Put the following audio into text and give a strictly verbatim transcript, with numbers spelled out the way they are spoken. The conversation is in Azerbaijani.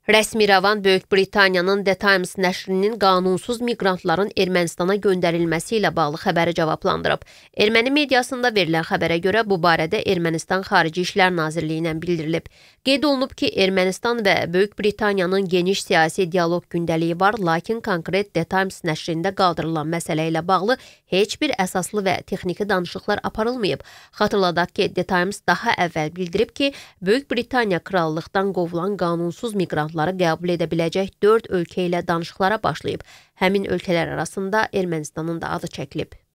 Rəsmi İrəvan Böyük Britaniyanın The Times nəşrinin qanunsuz miqrantların Ermənistana göndərilməsi ilə bağlı xəbəri cavablandırıb. Erməni mediasında verilən xəbərə görə bu barədə Ermənistan Xarici İşlər Nazirliyindən bildirilib. Qeyd olunub ki, Ermənistan və Böyük Britaniyanın geniş siyasi dialoq gündəliyi var, lakin konkret The Times nəşrində qaldırılan məsələ ilə bağlı heç bir əsaslı və texniki danışıqlar aparılmayıb. Xatırladaq ki, The Times daha əvvəl bildirib ki, Böyük Britaniya krallıqdan qovulan qanunsuz miqrantlar qəbul edə biləcək dörd ölkə ilə danışıqlara başlayıb. Həmin ölkələr arasında Ermənistanın da adı çəkilib.